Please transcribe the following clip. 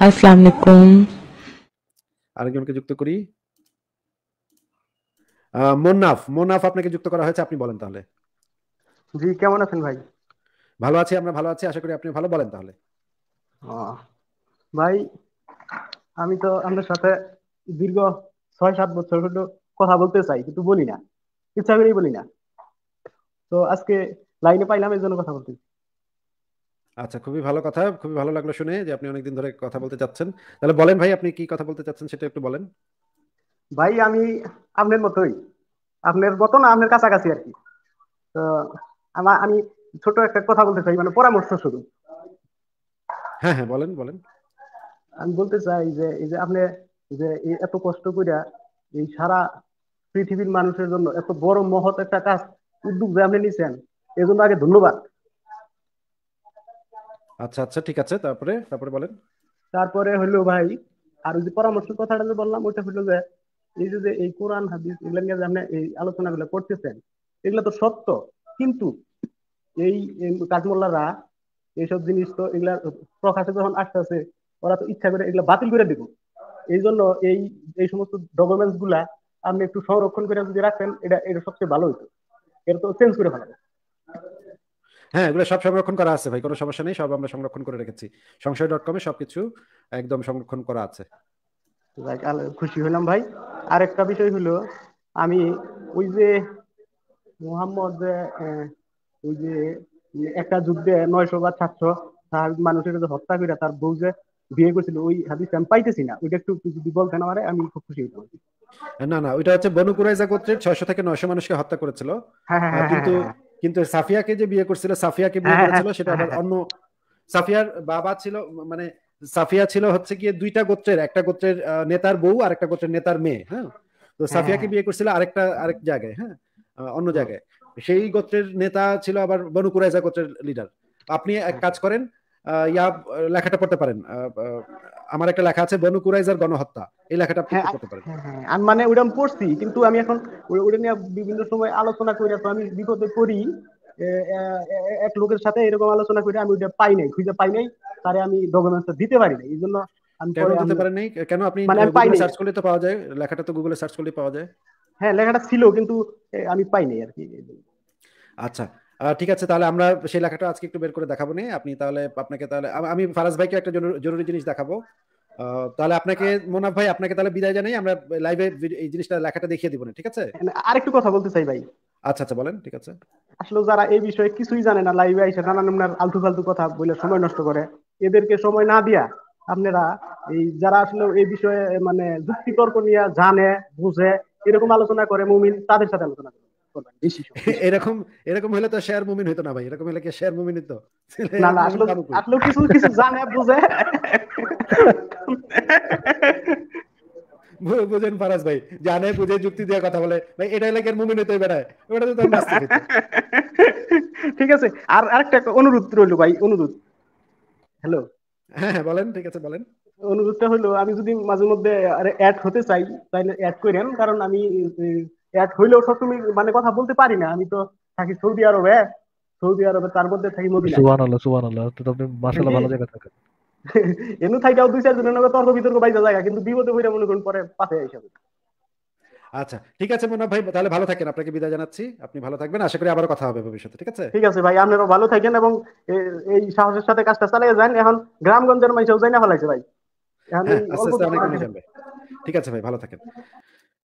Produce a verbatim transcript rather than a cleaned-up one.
আসসালামু আলাইকুম। আরেকজনকে যুক্ত করি। আহ, মোন্নাফ মোন্নাফ আপনাকে যুক্ত করা হয়েছে, আপনি বলেন তাহলে। জি, কেমন আছেন ভাই? ভালো আছি, আমরা ভালো আছি, আশা করি আপনি ভালো। বলেন তাহলে। আহ, ভাই, আমি তো আপনার সাথে দীর্ঘ ছয় সাত বছর হলো কথা বলতে চাই, কিন্তু বলি না, ইচ্ছা করেই বলি না। তো আজকে লাইনে পাইলাম, এই জন্য কথা বলতেছি। আচ্ছা, খুবই ভালো কথা, খুবই ভালো লাগলো শুনে যে আপনি অনেকদিন ধরে কথা বলতে চাচ্ছেন। তাহলে বলেন ভাই, আপনি কি কথা বলতে চাচ্ছেন সেটা একটু বলেন। ভাই, আমি আপনার মতোই, আপনার মতো না, আপনার কাছাকাছি আর কি। তো আমার আমি ছোট একটা কথা বলতে চাই, মানে পরামর্শ শুরু। হ্যাঁ হ্যাঁ, বলেন বলেন। আমি বলতে চাই যে এই যে আপনি যে এই এত কষ্ট কইরা এই সারা পৃথিবীর মানুষের জন্য এত বড় মহৎ একটা কাজ, উদ্যোগ যে আপনি নিছেন, এই জন্য আগে ধন্যবাদ। আচ্ছা আচ্ছা, ঠিক আছে, তারপরে তারপরে বলেন। তারপরে হইলো ভাই, আর ওই যে পরামর্শের কথাটা যে বললাম, ওইটা হইলো যে এই যে যে এই কোরআন হাদিস এগুলা নিয়ে যে আপনি এই আলোচনাগুলো করতেছেন, এগুলো তো সত্য, কিন্তু এই এই কাঠমোল্লারা এইসব জিনিস তো এগুলা প্রকাশে যখন আসতেছে, ওরা তো ইচ্ছা করে এগুলা বাতিল করে দিব। এই জন্য এই এই সমস্ত ডকুমেন্টস গুলা আপনি একটু সংরক্ষণ করে যদি রাখেন, এটা এটা সবচেয়ে ভালো হতো। এটা তো চেঞ্জ করে ফেলাবে। হ্যাঁ, এগুলো সব সংরক্ষণ করা আছে ভাই, কোনো সমস্যা নেই, সব আমরা সংরক্ষণ করে রেখেছি। সংশয় ডট কমে সবকিছু একদম সংরক্ষণ করা আছে। যাক, আল- খুশি হলাম ভাই। আরেকটা বিষয় হলো, আমি ওই যে মোহাম্মদ যে আহ, ওই যে একটা যুদ্ধে নয়শো বা সাতশো তার মানুষের যে হত্যা করে তার বউ যে বিয়ে করেছিল, ওই হাদিস আমি পাইতেছি না, ওইটা একটু যদি বলতেন আমারে, আমি খুব খুশি হতাম। না না, ওইটা হচ্ছে বনু কুরাইজা গোত্রের ছয়শো থেকে নয়শো মানুষকে হত্যা করেছিল। হ্যাঁ, হ্যাঁ, আহ, হ্যাঁ, হ্যাঁ, কিন্তু হ্যাঁ, কিন্তু সাফিয়াকে যে বিয়ে করছিল, সাফিয়াকে বিয়ে হ্যাঁ, হ্যাঁ, করেছিল সেটা হ্যাঁ, আবার হ্যাঁ, অন্য। সাফিয়ার বাবা ছিল, মানে সাফিয়া ছিল হচ্ছে গিয়ে দুইটা গোত্রের, একটা গোত্রের আহ, নেতার বউ আর একটা গোত্রের নেতার মেয়ে। হ্যাঁ, তো হ্যাঁ, হ্যাঁ, সাফিয়াকে হ্যাঁ। বিয়ে করছিল আরেকটা আরেক জায়গায়, হ্যাঁ, আহ, অন্য হুম, জায়গায়। সেই গোত্রের নেতা ছিল আবার বনু কুরাইজা গোত্রের লিডার। আপনি এক হ্যাঁ, কাজ করেন, আহ, ইয়া আহ, লেখাটা পড়তে পারেন। আহ, আহ, আমার একটা লেখা আছে, বনু কুরাইজার গণহত্যা, এই লেখাটা আপনি হ্যাঁ, একটু আ- পড়তে পারেন। হ্যাঁ, হ্যাঁ, আমি মানে ওটা আমি পড়ছি, কিন্তু আমি এখন ও- ওটা নিয়ে বিভিন্ন সময় আলোচনা করে তো আমি বিপদে পড়ি। এ, এ, এ, এক লোকের সাথে এরকম আলোচনা করে আমি ওটা পাই নাই, খুঁজে পাই নাই, তারে আমি ডকুমেন্টসটা দিতে পারি নাই, এই জন্য আমি কেন পরে দিতে আমি পারেন নাই? কেন? আপনি মানে আমি পাই গুগলে নাই। সার্চ করলে তো পাওয়া যায়, লেখাটা তো গুগলে সার্চ করলে পাওয়া যায়। হ্যাঁ, লেখাটা ছিল, কিন্তু এ, আমি পাই নাই আর কি। আচ্ছা, আহ, ঠিক আছে, তাহলে আমরা সেই লেখাটা আজকে একটু বের করে দেখাবো নি। আপনি তাহলে আপনাকে তাহলে আম- আমি ফারাজ ভাইকে একটা জরুরি জরুরি জিনিস দেখাবো। আহ, তাহলে আপনাকে, মোনাফ ভাই, আপনাকে তাহলে বিদায় জানাই, আমরা লাইভে এই জিনিসটা লেখাটা দেখিয়ে দিব না, ঠিক আছে? আরেকটু কথা বলতে চাই ভাই। আচ্ছা আচ্ছা, বলেন, ঠিক আছে। আসলে যারা এই বিষয়ে কিছুই জানে না, লাইভে আইসা নানান নানান আলতু ফালতু কথা বলে সময় নষ্ট করে, এদেরকে সময় না দিয়া আপনারা এই যারা আসলে এই বিষয়ে মানে যুক্তি তর্ক নিয়ে জানে, বুঝে, এরকম আলোচনা করে মুমিন, তাদের সাথে আলোচনা করবেন বেশি সময়, বেশি। এরকম এরকম হলে তো শেয়ার মুমিন হইতো না ভাই, এরকম হলে কি শেয়ার মুমিন হতো? না, না, মুমিন আসলে পাবো কই? আসলে কিছু কিছু জানে, বুঝে। বু- বুঝেন ফারাজ ভাই, জানে বুঝে যুক্তি দিয়ে কথা বলে ভাই, এটা এলাকার মুমিন হইতে বেড়ায়, ওটা তো তখন নাস্তিক হইতো। ঠিক আছে। আর আরেকটা অনুরোধ রইলো ভাই, অনুরোধ। হ্যালো। হ্যাঁ হ্যাঁ, বলেন, ঠিক আছে, বলেন। অনুরোধটা হলো, আমি যদি মাঝে মধ্যে অ্যাড হতে চাই, তাহলে অ্যাড করেন, কারণ আমি অ্যাড হইলেও সবসময় মানে কথা বলতে পারি না। আমি তো থাকি সৌদি আরবে, সৌদি আরবে তার মধ্যে থাকি মদিনায়। সুবহানাল্লাহ, সুবহানাল্লাহ, তো আপনি মাশাআল্লাহ ভালো জায়গায় থাকেন। এমনি থাইকাও দুই চার জনের তর্ক বিতর্ক বাইজা জায়গা, কিন্তু বিপদে পড়ে মনে করুন পরে পাশে হিসাবে। আচ্ছা, ঠিক আছে মোনাফ ভাই, তাহলে ভালো থাকেন, আপনাকে বিদায় জানাচ্ছি। আপনি ভালো থাকবেন, আশা করি আবারও কথা হবে ভবিষ্যতে, ঠিক আছে? ঠিক আছে ভাই, আপনারাও ভালো থাকেন, এবং এ- এই সাহসের সাথে কাজটা চালিয়ে যান। এখন গ্রামগঞ্জের মানুষও যাই না ফেলাইছে ভাই, এখন হ্যাঁ, এই আস্তে অল্প আস্তে কিছু অনেক মানুষ। মানুষ জানবে। ঠিক আছে ভাই, ভালো থাকেন।